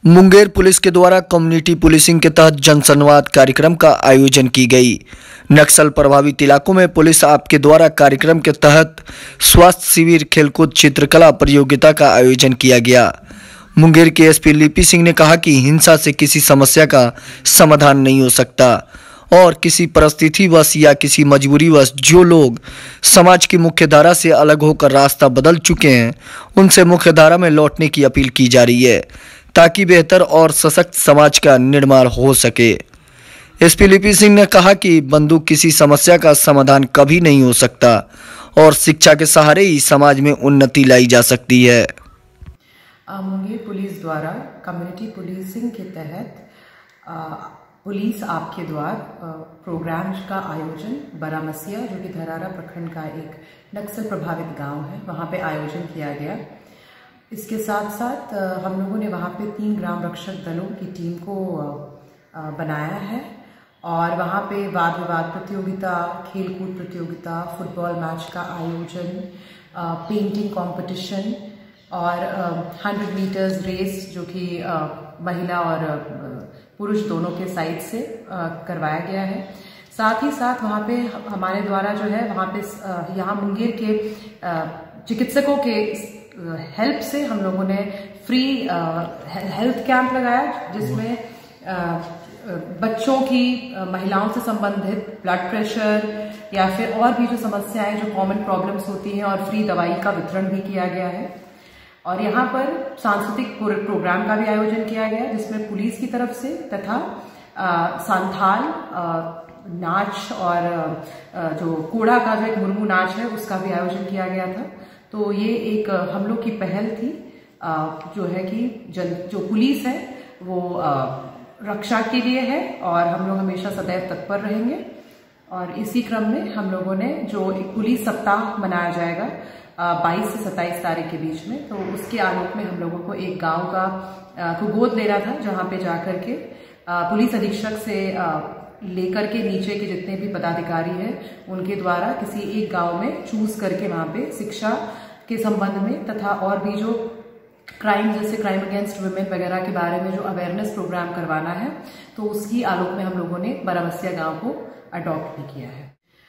Munger police के द्वारा community policing के तहत जनसंवाद कार्यक्रम का आयोजन की गई। नक्सल प्रभावित इलाकों में पुलिस आपके द्वारा कार्यक्रम के तहत स्वास्थ्य शिविर, खेलकूद, चित्रकला प्रतियोगिता का आयोजन किया गया। मुंगेर के एसपी लिपि सिंह ने कहा कि हिंसा से किसी समस्या का समाधान नहीं हो सकता और किसी परिस्थितिवश या किसी मजबूरीवश जो लोग समाज की मुख्यधारा से अलग होकर रास्ता बदल चुके हैं उनसे मुख्यधारा में लौटने की अपील की जा रही है ताकि बेहतर और सशक्त समाज का निर्माण हो सके। एसपी लिपि सिंह ने कहा कि बंदूक किसी समस्या का समाधान कभी नहीं हो सकता और शिक्षा के सहारे ही समाज में उन्नति लाई जा सकती है। मुंगेर पुलिस द्वारा कम्युनिटी पुलिसिंग के तहत पुलिस आपके द्वार प्रोग्राम का आयोजन बरामसिया, जो कि धरारा प्रखंड का एक नक्सल प्रभावित गांव है, वहां पे आयोजन किया गया। इसके साथ साथ हम लोगों ने वहां पे 3 ग्राम रक्षक दलों की टीम को बनाया है और वहां पे वाद विवाद प्रतियोगिता, खेलकूद प्रतियोगिता, फुटबॉल मैच का आयोजन, पेंटिंग कंपटीशन और 100 मीटर्स रेस, जो कि महिला और पुरुष दोनों के साइड से करवाया गया है। साथ ही साथ वहाँ पे हमारे द्वारा जो है वहाँ पे यहाँ मुंगेर के चिकित्सकों के हेल्प से हम लोगों ने फ्री हेल्थ कैंप लगाया, जिसमें बच्चों की, महिलाओं से संबंधित ब्लड प्रेशर या फिर और भी जो समस्याएं, जो कॉमन प्रॉब्लम्स होती हैं, और फ्री दवाई का वितरण भी किया गया है। और यहाँ पर सांस्कृतिक प्रोग्राम का भी आयोजन किया गया, जिसमें पुलिस की तरफ से तथा सांथाल नाच और जो कोड़ा का जो एक मुर्मू नाच है उसका भी आयोजन किया गया था। तो ये एक हम लोग की पहल थी, जो है कि जो पुलिस है वो रक्षा के लिए है और हम लोग हमेशा सदैव तत्पर रहेंगे। और इसी क्रम में हम लोगों ने जो एक पुलिस सप्ताह मनाया जाएगा 22 से 27 तारीख के बीच में, तो उसके आलोक में हम लोगों को एक गांव को गोद लेना था, जहां पे जाकर के पुलिस अधीक्षक से लेकर के नीचे के जितने भी पदाधिकारी हैं उनके द्वारा किसी एक गांव में चूज करके वहां पे शिक्षा के संबंध में तथा और भी जो क्राइम, जैसे क्राइम अगेंस्ट वुमेन वगैरह के बारे में जो अवेयरनेस प्रोग्राम करवाना है, तो उसकी आलोक में हम लोगों ने बरामसिया गांव को अडॉप्ट भी किया है।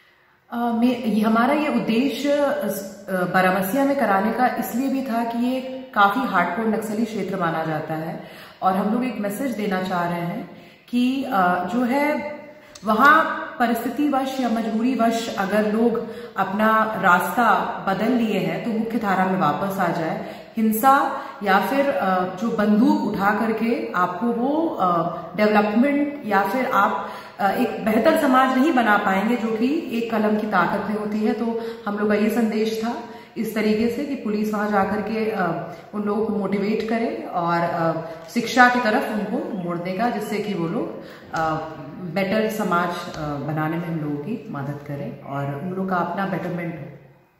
हमारा ये उद्देश्य बरामसिया में कराने का इसलिए भी था कि ये काफी हार्डकोर नक्सली क्षेत्र माना जाता है और हम लोग एक मैसेज देना चाह रहे हैं कि जो है वहाँ परिस्थितिवश या मजबूरीवश अगर लोग अपना रास्ता बदल लिए हैं तो मुख्य धारा में वापस आ जाए। हिंसा या फिर जो बंदूक उठा करके आपको वो डेवलपमेंट या फिर आप एक बेहतर समाज नहीं बना पाएंगे, जो कि एक कलम की ताकत में होती है। तो हम लोग का ये संदेश था इस तरीके से कि पुलिस वहां जाकर के उन लोगों को मोटिवेट करे और शिक्षा की तरफ उनको मोड़ने का, जिससे कि वो लोग बेटर समाज बनाने में हम लोगों की मदद करें और उन लोगों का अपना बेटरमेंट हो।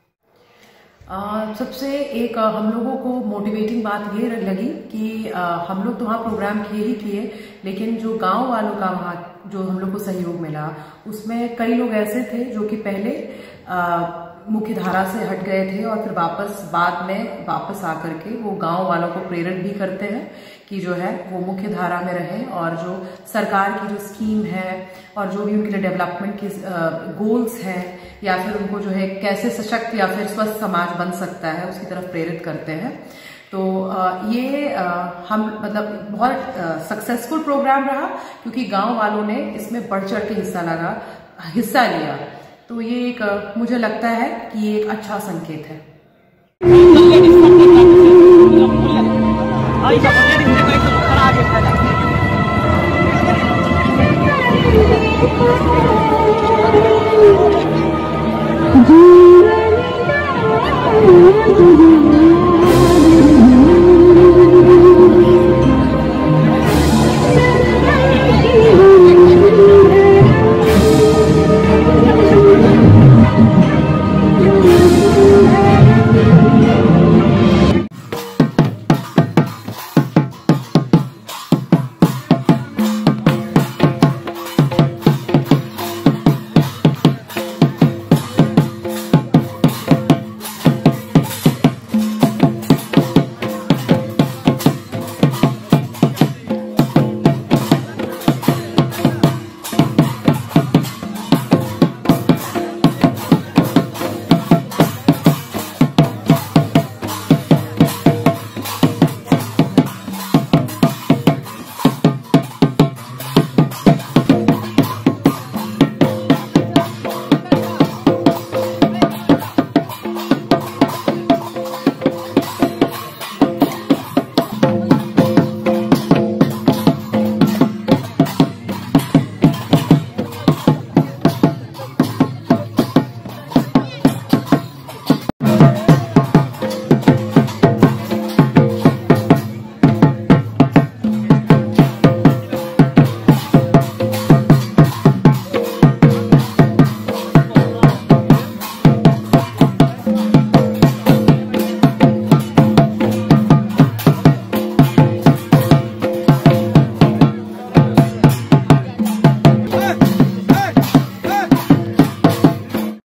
सबसे एक हम लोगों को मोटिवेटिंग बात ये लगी कि हम लोग तो वहाँ प्रोग्राम किए ही किए, लेकिन जो गांव वालों का वहाँ जो हम लोग को सहयोग मिला, उसमें कई लोग ऐसे थे जो कि पहले मुख्य धारा से हट गए थे और फिर बाद में वापस आकर के वो गांव वालों को प्रेरित भी करते हैं कि जो है वो मुख्य धारा में रहें और जो सरकार की जो स्कीम है और जो भी उनके लिए डेवलपमेंट की गोल्स हैं या फिर उनको जो है कैसे सशक्त या फिर स्वस्थ समाज बन सकता है उसकी तरफ प्रेरित करते हैं। तो ये हम मतलब बहुत सक्सेसफुल प्रोग्राम रहा, क्योंकि गांव वालों ने इसमें बढ़ चढ़ के हिस्सा लिया। तो ये एक मुझे लगता है कि ये एक अच्छा संकेत है।